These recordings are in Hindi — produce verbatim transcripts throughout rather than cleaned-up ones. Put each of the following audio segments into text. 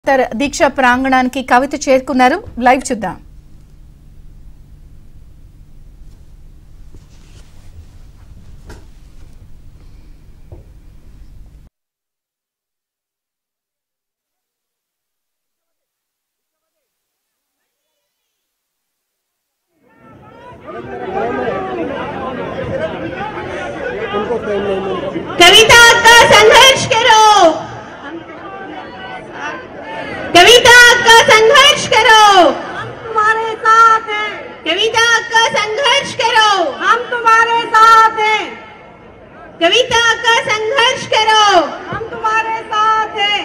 దీక్ష ప్రాంగణానికి కవిత చేరుకున్నారు. లైవ్ చూద్దాం. कविता का संघर्ष करो, कविता का संघर्ष करो, हम तुम्हारे साथ हैं। कविता का संघर्ष करो, हम तुम्हारे साथ हैं। कविता का संघर्ष करो, हम तुम्हारे साथ हैं।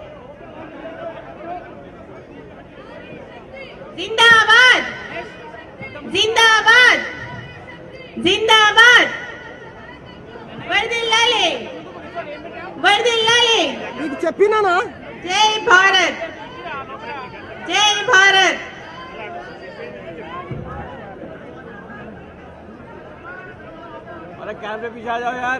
जिंदाबाद जिंदाबाद जिंदाबाद वर्दिल्लाले वर्दिल्लाले నీకు చెప్పినానా? जय भारत जय भारत। अरे कैमरे पीछे आ जाओ यार।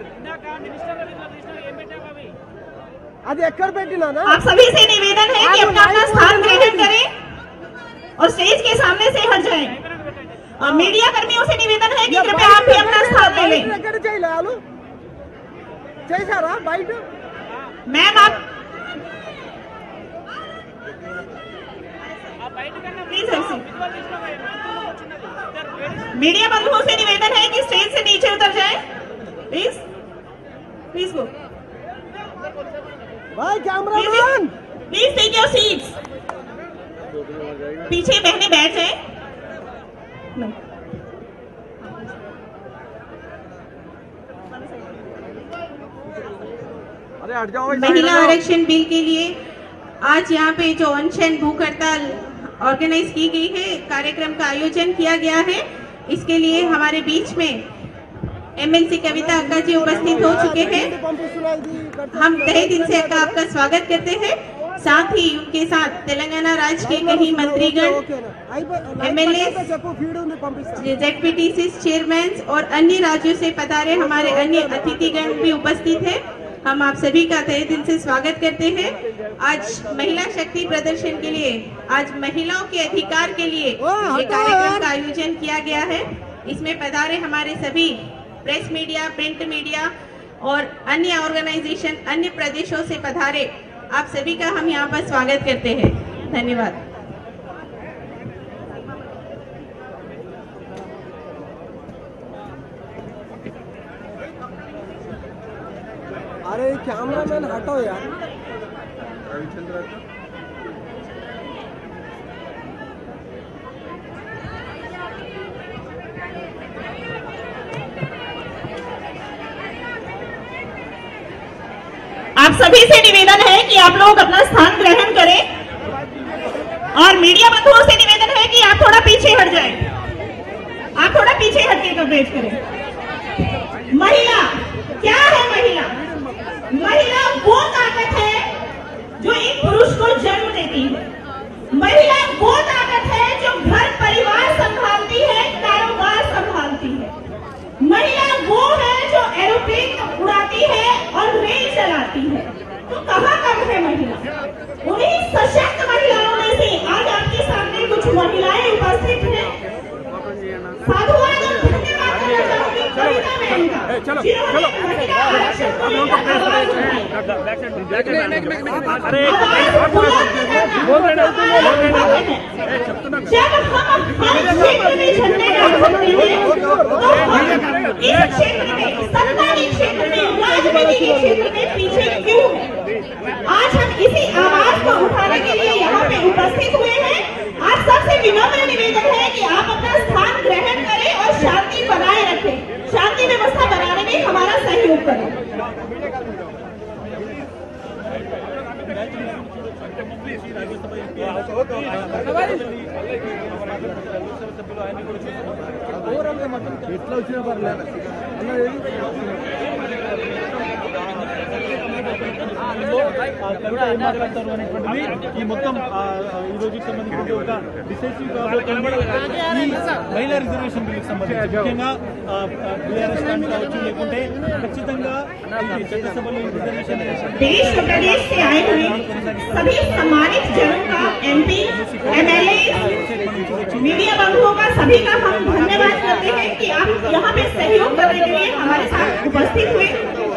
అది ఎక్కడ పెట్టినానా? आप सभी से निवेदन है कि अपना अपना स्थान ग्रहण करें और स्टेज के सामने से हट जाएं। और मीडिया कर्मियों से निवेदन है कि कृपया आप भी अपना स्थान ले लें। ఎక్కడ చేయలే వాళ్ళు చేశారా బయట? मैम आप प्लीज मीडिया बंधुओं से निवेदन है कि स्टेज से नीचे उतर जाएं। प्लीज प्लीज गो भाई cameraman please take your seats. पीछे बहने बैठ जाए। अरे हट जाओ। महिला आरक्षण बिल के लिए आज यहाँ पे जो अनशन भूख हड़ताल ऑर्गेनाइज की गई है, कार्यक्रम का आयोजन किया गया है, इसके लिए हमारे बीच में एमएलसी कविता अक्का जी उपस्थित हो चुके हैं। हम तहे दिल से अक्का आपका स्वागत करते हैं। साथ ही उनके साथ तेलंगाना राज्य के कई मंत्रीगण, एमएलए, जेडपीटीसी चेयरमैन और अन्य राज्यों से पधारे हमारे अन्य अतिथिगण भी उपस्थित हैं। हम आप सभी का तहे दिल से स्वागत करते हैं। आज महिला शक्ति प्रदर्शन के लिए, आज महिलाओं के अधिकार के लिए ये कार्यक्रम का आयोजन किया गया है। इसमें पधारे हमारे सभी प्रेस मीडिया, प्रिंट मीडिया और अन्य ऑर्गेनाइजेशन, अन्य प्रदेशों से पधारे आप सभी का हम यहाँ पर स्वागत करते हैं। धन्यवाद। अरे कैमरामैन हटाओ यार। आप सभी से निवेदन है कि आप लोग अपना स्थान ग्रहण करें और मीडिया बंधुओं से निवेदन है कि आप थोड़ा पीछे हट जाएं। आप थोड़ा पीछे हटके कवरेज करें। महिला क्या है? महिला महिला वो ताकत है जो एक पुरुष को जन्म देती है। महिला वो ताकत है जो घर परिवार संभालती है, कारोबार संभालती है। महिला वो है जो एरोप्लेन उड़ाती है और रेल चलाती है। तो कहाँ कम है महिला? उन्हीं सशक्त महिलाओं में से आज आपके सामने कुछ महिलाएं उपस्थित हैं। साधुवाद और धन्यवाद करना चाहूंगी कविता बहन का, जिन्होंने महिला आरक्षण को लेकर आवाज उठाई। जब हम हर क्षेत्र में झंडे गाड़ते हैं तो हम इस क्षेत्र में, सरकारी क्षेत्र में, राजनीति के क्षेत्र में पीछे क्यों हैं? आज हम इसी आवाज को उठाने के लिए यहाँ पे उपस्थित हुए हैं। आज सबसे विनम्र निवेदन है कि आप अपना स्थान ग्रहण करें और शांति बनाए रखें, शांति व्यवस्था बनाने में हमारा सहयोग करें। ఎట్లా వచ్చినా పర్లేదు. కవిత ఏం మాట్లాడతారు అనేటువంటిది ఈ మొత్తం ఈ రోజుకి సంబంధించి ఒక డిసైసివ్ కాబోతుంది ఈ మహిళా రిజర్వేషన్ బిల్లుకి సంబంధించి ముఖ్యంగా బీఆర్ఎస్ కావచ్చు లేకుంటే ఖచ్చితంగా చట్టసభలో రిజర్వేషన్ देश प्रदेश से आए हुए सभी सम्मानित जनों का एमपी एमएलए मीडिया बंधुओं का सभी का हम धन्यवाद करते हैं कि आप यहाँ पे सहयोग करने के लिए हमारे साथ उपस्थित हुए।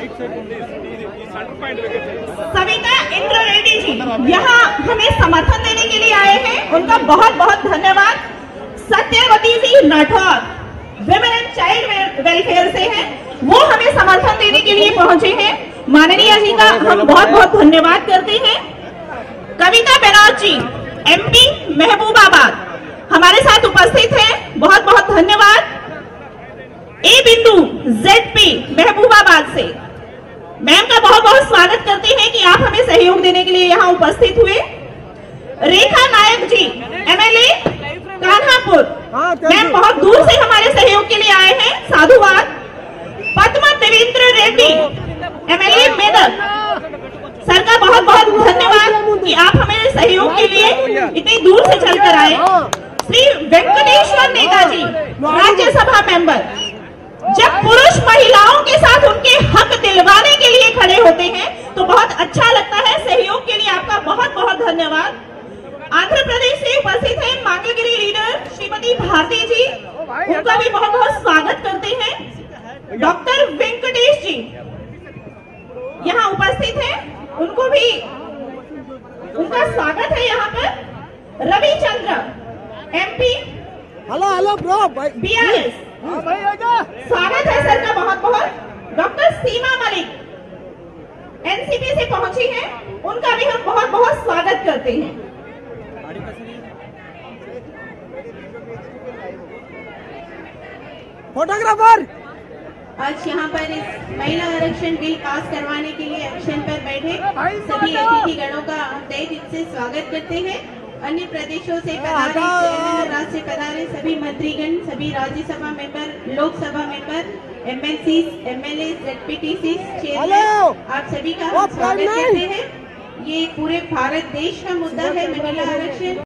सविता इंद्र रेड्डी जी यहाँ हमें समर्थन देने के लिए आए हैं, उनका बहुत बहुत धन्यवाद। Satyavati ji Rathore women and child welfare से हैं, वो हमें समर्थन देने के लिए पहुंचे हैं। माननीय जी का हम बहुत बहुत धन्यवाद करते हैं। कविता बनर्जी एमपी महबूबाबाद हमारे साथ उपस्थित हैं, बहुत बहुत धन्यवाद। ए बिंदु जेडपी महबूबाबाद से मैम का बहुत बहुत स्वागत करते हैं कि आप हमें सहयोग देने के लिए यहाँ उपस्थित हुए। रेखा नायक जी एमएलए कान्हापुर मैम बहुत दूर से हमारे सहयोग के लिए आए हैं, साधुवाद। पद्मा देवेंद्र रेड्डी एमएलए मेदक सर का बहुत बहुत धन्यवाद कि आप हमें सहयोग के लिए इतनी दूर से चलकर आए। श्री वेंकटेश्वर नेताजी राज्यसभा मेंबर जब पुरुष महिलाओं के साथ उनके हक दिलवाने के लिए खड़े होते हैं तो बहुत अच्छा लगता है। सहयोग के लिए आपका बहुत बहुत धन्यवाद। आंध्र प्रदेश से उपस्थित हैं मांगलगिरी लीडर श्रीमती भारती जी, उनका भी बहुत बहुत स्वागत करते हैं। डॉक्टर वेंकटेश जी यहाँ उपस्थित हैं, उनको भी उनका स्वागत है यहाँ पर। Ravichandra MP hello hello bro BRS स्वागत है सर का बहुत बहुत। डॉक्टर सीमा मलिक एनसीपी से पहुंची हैं, उनका भी हम बहुत बहुत स्वागत करते हैं। फोटोग्राफर आज यहाँ पर इस महिला आरक्षण बिल पास करवाने के लिए एक्शन पर बैठे सभी अतिथि गणों का हम तहे दिल से स्वागत करते हैं। अन्य प्रदेशों से पधारे, राज्य से पधारे सभी मंत्रीगण, सभी Rajya Sabha member, Lok Sabha member, MLC, MLA, ZPTC, chairman, आप सभी का हम स्वागत करते हैं। ये पूरे भारत देश का मुद्दा है महिला आरक्षण।